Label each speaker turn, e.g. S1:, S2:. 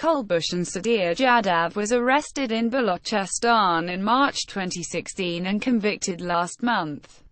S1: Kulbhushan Sudhir Jadhav was arrested in Balochistan in March 2016 and convicted last month.